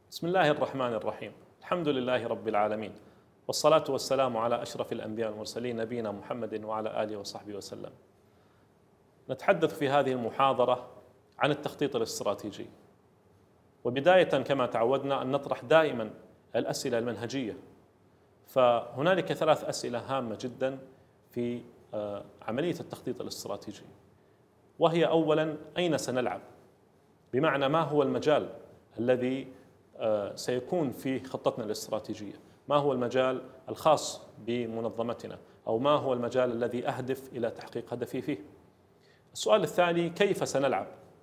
بسم الله الرحمن الرحيم. الحمد لله رب العالمين، والصلاة والسلام على أشرف الأنبياء والمرسلين نبينا محمد وعلى آله وصحبه وسلم. نتحدث في هذه المحاضرة عن التخطيط الاستراتيجي، وبداية كما تعودنا أن نطرح دائما الأسئلة المنهجية. فهنالك 3 أسئلة هامة جدا في عملية التخطيط الاستراتيجي، وهي أولا: أين سنلعب؟ بمعنى ما هو المجال الذي سيكون في خطتنا الاستراتيجية؟ ما هو المجال الخاص بمنظمتنا؟ أو ما هو المجال الذي أهدف إلى تحقيق هدفي فيه؟ السؤال الثاني: كيف سنلعب؟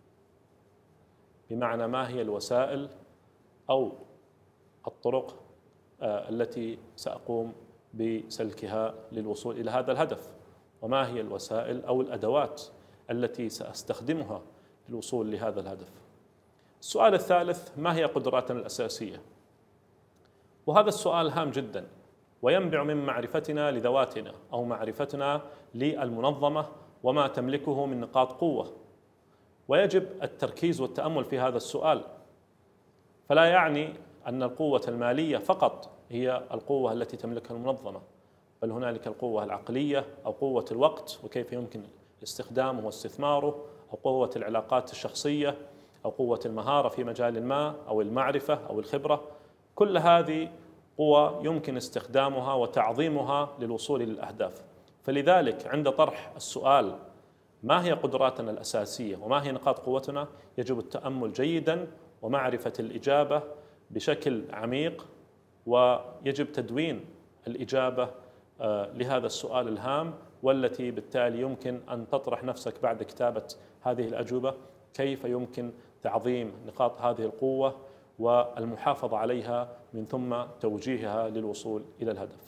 بمعنى ما هي الوسائل أو الطرق التي سأقوم بسلكها للوصول إلى هذا الهدف؟ وما هي الوسائل أو الأدوات التي سأستخدمها للوصول لهذا الهدف؟ السؤال الثالث: ما هي قدراتنا الأساسية؟ وهذا السؤال هام جدا، وينبع من معرفتنا لذواتنا أو معرفتنا للمنظمة وما تملكه من نقاط قوة، ويجب التركيز والتأمل في هذا السؤال. فلا يعني أن القوة المالية فقط هي القوة التي تملكها المنظمة، بل هنالك القوة العقلية أو قوة الوقت وكيف يمكن استخدامه واستثماره، أو قوة العلاقات الشخصية، أو قوة المهارة في مجال ما، أو المعرفة أو الخبرة. كل هذه قوى يمكن استخدامها وتعظيمها للوصول للأهداف. فلذلك عند طرح السؤال ما هي قدراتنا الأساسية وما هي نقاط قوتنا، يجب التأمل جيدا ومعرفة الإجابة بشكل عميق، ويجب تدوين الإجابة لهذا السؤال الهام، والتي بالتالي يمكن أن تطرح نفسك بعد كتابة هذه الأجوبة: كيف يمكن تعظيم نقاط هذه القوة والمحافظة عليها، من ثم توجيهها للوصول إلى الهدف.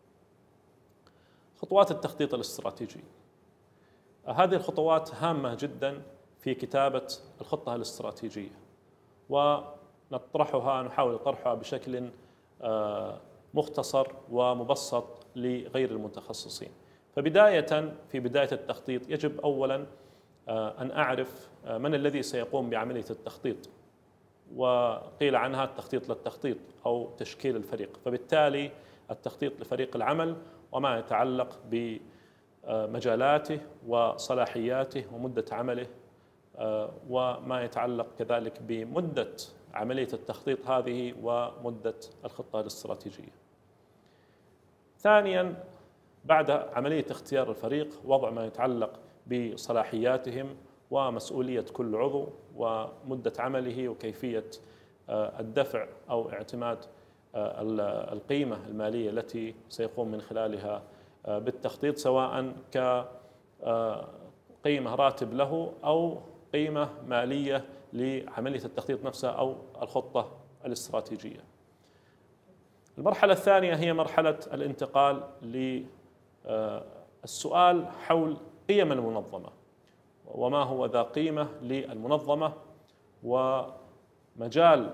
خطوات التخطيط الاستراتيجي: هذه الخطوات هامة جدا في كتابة الخطة الاستراتيجية، ونطرحها نحاول طرحها بشكل مختصر ومبسط لغير المتخصصين. فبداية في بداية التخطيط يجب أولا أن أعرف من الذي سيقوم بعملية التخطيط، وقيل عنها التخطيط للتخطيط أو تشكيل الفريق. فبالتالي التخطيط لفريق العمل وما يتعلق بمجالاته وصلاحياته ومدة عمله، وما يتعلق كذلك بمدة عملية التخطيط هذه ومدة الخطة الاستراتيجية. ثانيا، بعد عملية اختيار الفريق، وضع ما يتعلق بصلاحياتهم ومسؤولية كل عضو ومدة عمله وكيفية الدفع أو اعتماد القيمة المالية التي سيقوم من خلالها بالتخطيط، سواء كقيمة راتب له أو قيمة مالية لعملية التخطيط نفسها أو الخطة الاستراتيجية. المرحلة الثانية هي مرحلة الانتقال للسؤال حول قيم المنظمة، وما هو ذا قيمة للمنظمة، ومجال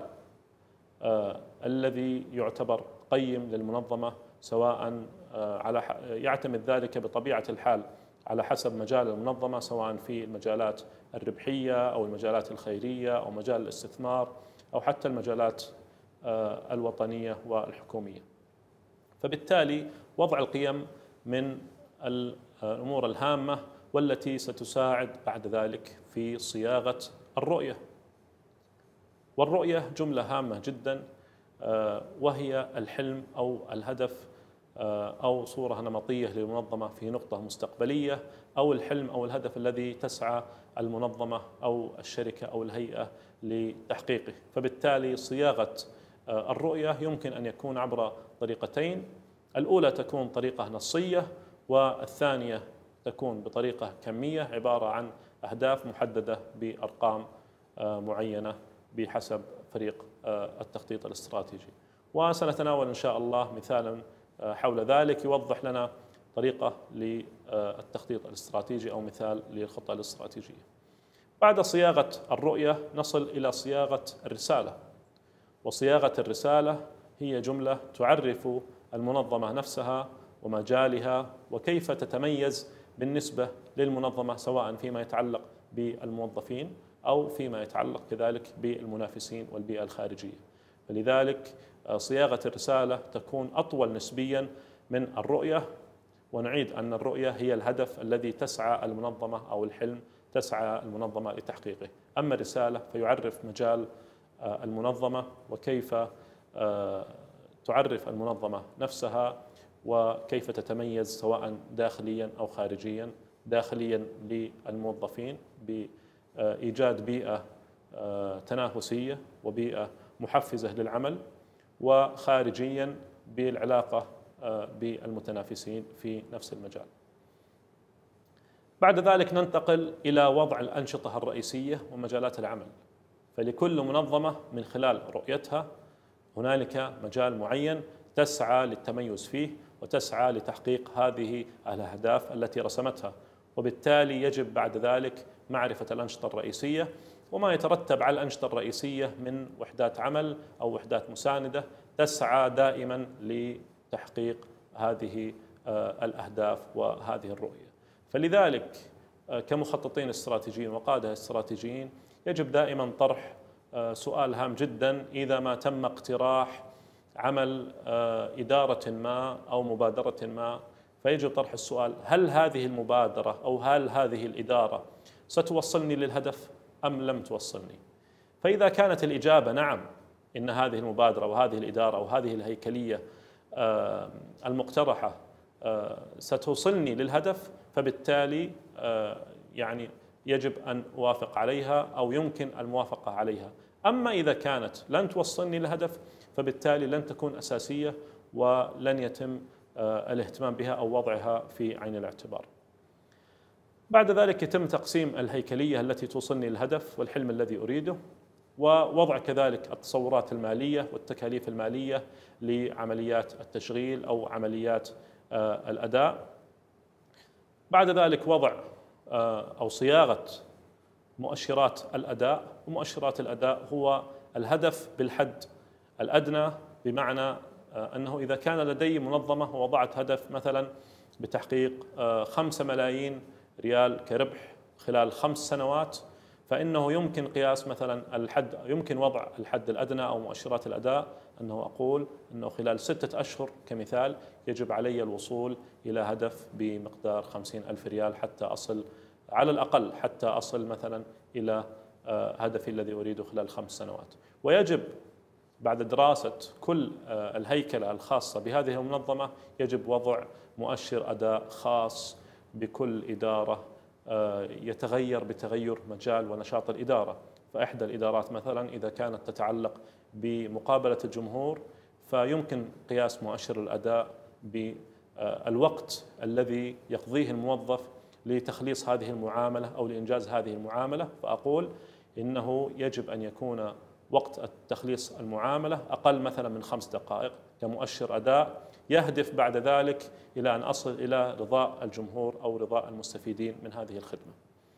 الذي يعتبر قيم للمنظمة، سواء يعتمد ذلك بطبيعة الحال على حسب مجال المنظمة، سواء في المجالات الربحية أو المجالات الخيرية أو مجال الاستثمار أو حتى المجالات الوطنية والحكومية. فبالتالي وضع القيم من الأمور الهامة والتي ستساعد بعد ذلك في صياغة الرؤية. والرؤية جملة هامة جدا، وهي الحلم أو الهدف أو صورة نمطية للمنظمة في نقطة مستقبلية، أو الحلم أو الهدف الذي تسعى المنظمة أو الشركة أو الهيئة لتحقيقه. فبالتالي صياغة الرؤية يمكن أن يكون عبر طريقتين: الأولى تكون طريقة نصية، والثانية تكون بطريقة كمية، عبارة عن أهداف محددة بأرقام معينة بحسب فريق التخطيط الاستراتيجي. وسنتناول إن شاء الله مثالا حول ذلك يوضح لنا طريقة للتخطيط الاستراتيجي أو مثال للخطة الاستراتيجية. بعد صياغة الرؤية نصل إلى صياغة الرسالة. وصياغة الرسالة هي جملة تعرف المنظمة نفسها ومجالها وكيف تتميز بالنسبة للمنظمة، سواء فيما يتعلق بالموظفين أو فيما يتعلق كذلك بالمنافسين والبيئة الخارجية. فلذلك صياغة الرسالة تكون أطول نسبيا من الرؤية. ونعيد أن الرؤية هي الهدف الذي تسعى المنظمة أو الحلم تسعى المنظمة لتحقيقه. أما الرسالة فيعرف مجال المنظمة وكيف تعرف المنظمة نفسها وكيف تتميز سواء داخليا أو خارجيا. داخليا للموظفين بإيجاد بيئة تنافسية وبيئة محفزة للعمل، وخارجيا بالعلاقة بالمتنافسين في نفس المجال. بعد ذلك ننتقل إلى وضع الأنشطة الرئيسية ومجالات العمل. فلكل منظمة من خلال رؤيتها هنالك مجال معين تسعى للتميز فيه وتسعى لتحقيق هذه الأهداف التي رسمتها، وبالتالي يجب بعد ذلك معرفة الأنشطة الرئيسية وما يترتب على الأنشطة الرئيسية من وحدات عمل أو وحدات مساندة تسعى دائما لتحقيق هذه الأهداف وهذه الرؤية. فلذلك كمخططين استراتيجيين وقادة استراتيجيين يجب دائما طرح سؤال هام جدا إذا ما تم اقتراح عمل إدارة ما أو مبادرة ما، فيجب طرح السؤال: هل هذه المبادرة أو هل هذه الإدارة ستوصلني للهدف أم لم توصلني؟ فإذا كانت الإجابة نعم، إن هذه المبادرة وهذه الإدارة وهذه الهيكلية المقترحة ستوصلني للهدف، فبالتالي يعني يجب أن أوافق عليها أو يمكن الموافقة عليها. أما إذا كانت لن توصلني للهدف فبالتالي لن تكون أساسية ولن يتم الاهتمام بها أو وضعها في عين الاعتبار. بعد ذلك يتم تقسيم الهيكلية التي توصلني للهدف والحلم الذي أريده، ووضع كذلك التصورات المالية والتكاليف المالية لعمليات التشغيل أو عمليات الأداء. بعد ذلك وضع أو صياغة مؤشرات الأداء. ومؤشرات الأداء هو الهدف بالحد الأدنى، بمعنى أنه إذا كان لدي منظمة ووضعت هدف مثلا بتحقيق 5 ملايين ريال كربح خلال 5 سنوات، فإنه يمكن قياس مثلا يمكن وضع الحد الأدنى أو مؤشرات الأداء أنه أقول أنه خلال 6 أشهر كمثال يجب علي الوصول إلى هدف بمقدار 50,000 ريال حتى أصل على الأقل حتى أصل مثلا إلى هدفي الذي أريده خلال 5 سنوات. ويجب بعد دراسة كل الهيكلة الخاصة بهذه المنظمة يجب وضع مؤشر أداء خاص بكل إدارة يتغير بتغير مجال ونشاط الإدارة. فإحدى الإدارات مثلا إذا كانت تتعلق بمقابلة الجمهور فيمكن قياس مؤشر الأداء بالوقت الذي يقضيه الموظف لتخليص هذه المعاملة أو لإنجاز هذه المعاملة، فأقول إنه يجب أن يكون وقت تخليص المعاملة أقل مثلا من 5 دقائق كمؤشر أداء يهدف بعد ذلك إلى أن أصل إلى رضاء الجمهور أو رضاء المستفيدين من هذه الخدمة.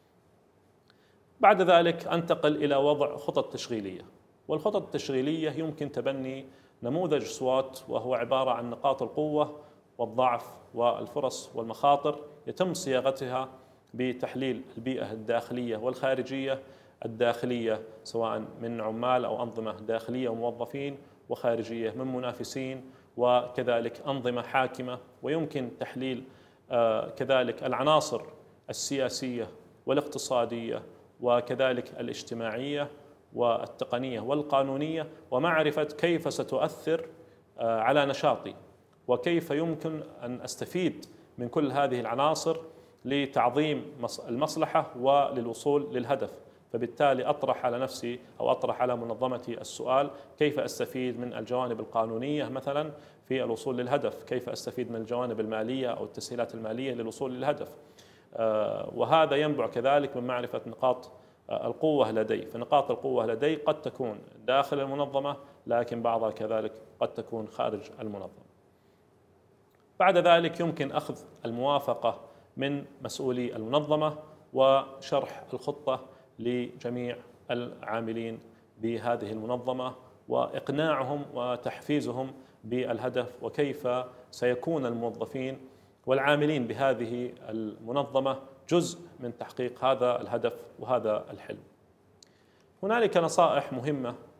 بعد ذلك أنتقل إلى وضع خطط تشغيلية. والخطط التشغيلية يمكن تبني نموذج سوات، وهو عبارة عن نقاط القوة والضعف والفرص والمخاطر، يتم صياغتها بتحليل البيئة الداخلية والخارجية. الداخلية سواء من عمال أو أنظمة داخلية وموظفين، وخارجية من منافسين وكذلك أنظمة حاكمة. ويمكن تحليل كذلك العناصر السياسية والاقتصادية وكذلك الاجتماعية والتقنية والقانونية، ومعرفة كيف ستؤثر على نشاطي وكيف يمكن أن أستفيد من كل هذه العناصر لتعظيم المصلحة وللوصول للهدف. فبالتالي أطرح على نفسي أو أطرح على منظمتي السؤال: كيف أستفيد من الجوانب القانونية مثلا في الوصول للهدف؟ كيف أستفيد من الجوانب المالية أو التسهيلات المالية للوصول للهدف؟ وهذا ينبع كذلك من معرفة نقاط القوة لدي. فنقاط القوة لدي قد تكون داخل المنظمة، لكن بعضها كذلك قد تكون خارج المنظمة. بعد ذلك يمكن أخذ الموافقة من مسؤولي المنظمة وشرح الخطة لجميع العاملين بهذه المنظمة وإقناعهم وتحفيزهم بالهدف، وكيف سيكون الموظفين والعاملين بهذه المنظمة جزء من تحقيق هذا الهدف وهذا الحلم. هنالك نصائح مهمة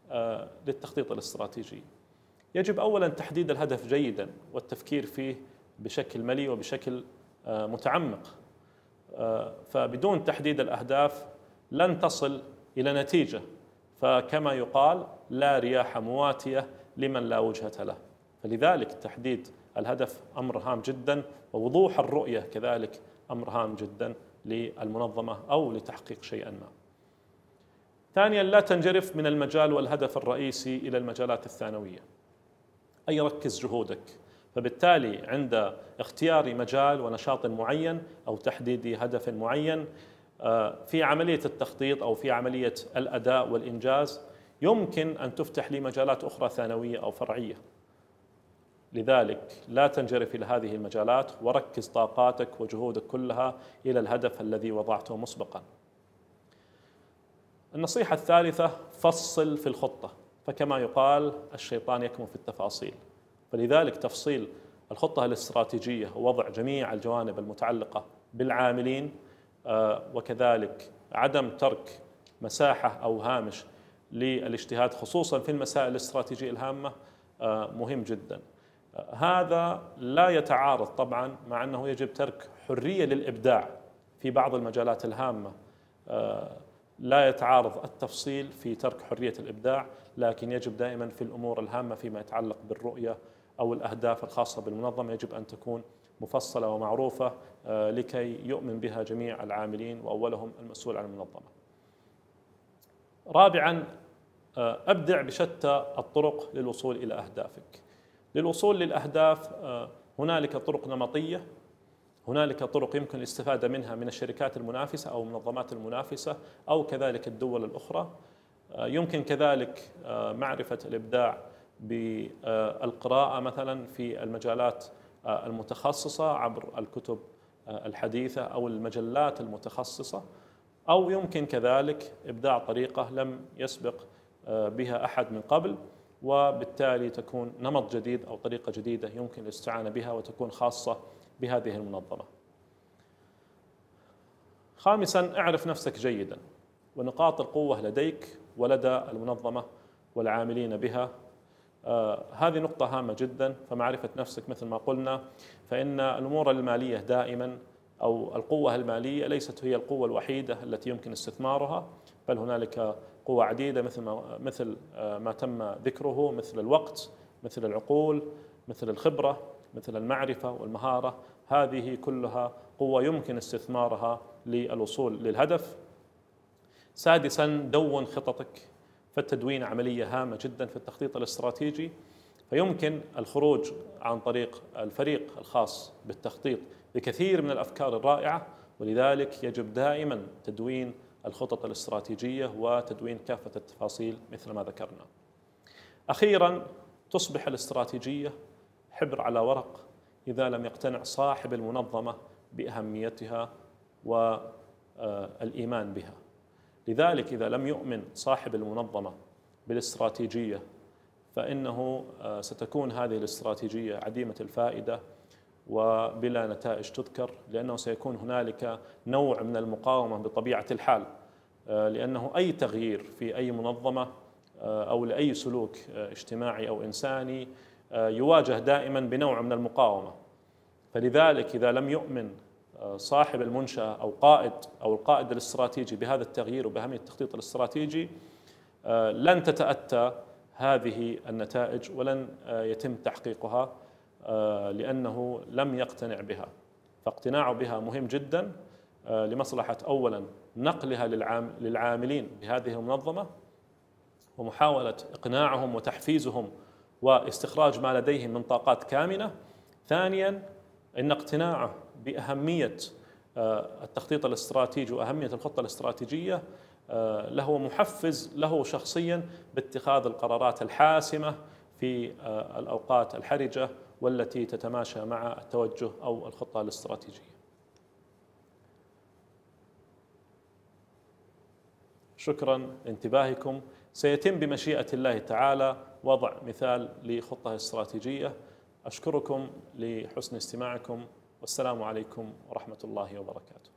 للتخطيط الاستراتيجي؟ يجب أولا تحديد الهدف جيدا والتفكير فيه بشكل ملي وبشكل متعمق، فبدون تحديد الأهداف لن تصل إلى نتيجة، فكما يقال لا رياح مواتية لمن لا وجهة له. فلذلك تحديد الهدف أمر هام جدا، ووضوح الرؤية كذلك أمر هام جدا للمنظمة أو لتحقيق شيئا ما. ثانيا، لا تنجرف من المجال والهدف الرئيسي إلى المجالات الثانوية، أي ركز جهودك. فبالتالي عند اختيار مجال ونشاط معين أو تحديد هدف معين في عملية التخطيط أو في عملية الأداء والإنجاز يمكن أن تفتح لي مجالات أخرى ثانوية أو فرعية. لذلك لا تنجرف إلى هذه المجالات، وركز طاقاتك وجهودك كلها إلى الهدف الذي وضعته مسبقا. النصيحة الثالثة، فصل في الخطة، فكما يقال الشيطان يكمن في التفاصيل. فلذلك تفصيل الخطة الاستراتيجية ووضع جميع الجوانب المتعلقة بالعاملين، وكذلك عدم ترك مساحة أو هامش للاجتهاد خصوصا في المسائل الاستراتيجية الهامة مهم جدا. هذا لا يتعارض طبعا مع أنه يجب ترك حرية للإبداع في بعض المجالات الهامة، لا يتعارض التفصيل في ترك حرية الإبداع، لكن يجب دائما في الأمور الهامة فيما يتعلق بالرؤية أو الأهداف الخاصة بالمنظمة يجب أن تكون مفصلة ومعروفة لكي يؤمن بها جميع العاملين وأولهم المسؤول عن المنظمة. رابعا، أبدع بشتى الطرق للوصول إلى أهدافك. للوصول للأهداف هنالك طرق نمطية، هنالك طرق يمكن الاستفادة منها من الشركات المنافسة أو المنظمات المنافسة أو كذلك الدول الأخرى. يمكن كذلك معرفة الإبداع بالقراءة مثلا في المجالات المتخصصة عبر الكتب الحديثة أو المجلات المتخصصة، أو يمكن كذلك إبداع طريقة لم يسبق بها أحد من قبل، وبالتالي تكون نمط جديد أو طريقة جديدة يمكن الاستعانة بها وتكون خاصة بهذه المنظمة. خامسا، اعرف نفسك جيدا ونقاط القوة لديك ولدى المنظمة والعاملين بها. هذه نقطة هامة جدا، فمعرفة نفسك مثل ما قلنا، فإن الأمور المالية دائما أو القوة المالية ليست هي القوة الوحيدة التي يمكن استثمارها، بل هنالك قوة عديدة مثل ما تم ذكره، مثل الوقت، مثل العقول، مثل الخبرة، مثل المعرفة والمهارة. هذه كلها قوة يمكن استثمارها للوصول للهدف. سادسا، دون خططك، فالتدوين عملية هامة جدا في التخطيط الاستراتيجي، فيمكن الخروج عن طريق الفريق الخاص بالتخطيط بكثير من الأفكار الرائعة، ولذلك يجب دائما تدوين الخطط الاستراتيجية وتدوين كافة التفاصيل مثل ما ذكرنا. أخيرا، تصبح الاستراتيجية حبر على ورق إذا لم يقتنع صاحب المنظمة بأهميتها والإيمان بها. لذلك إذا لم يؤمن صاحب المنظمة بالاستراتيجية فإنه ستكون هذه الاستراتيجية عديمة الفائدة وبلا نتائج تذكر، لأنه سيكون هنالك نوع من المقاومة بطبيعة الحال، لأنه أي تغيير في أي منظمة أو لأي سلوك اجتماعي أو إنساني يواجه دائما بنوع من المقاومة. فلذلك إذا لم يؤمن صاحب المنشأة أو القائد الاستراتيجي بهذا التغيير وبأهمية التخطيط الاستراتيجي لن تتأتى هذه النتائج ولن يتم تحقيقها، لأنه لم يقتنع بها. فاقتناعه بها مهم جدا لمصلحة أولا نقلها للعاملين بهذه المنظمة ومحاولة إقناعهم وتحفيزهم واستخراج ما لديهم من طاقات كامنة. ثانيا، إن اقتناعه بأهمية التخطيط الاستراتيجي وأهمية الخطة الاستراتيجية له محفز له شخصيا باتخاذ القرارات الحاسمة في الأوقات الحرجة والتي تتماشى مع التوجه أو الخطة الاستراتيجية. شكرا لانتباهكم. سيتم بمشيئة الله تعالى وضع مثال لخطة استراتيجية. أشكركم لحسن استماعكم، والسلام عليكم ورحمة الله وبركاته.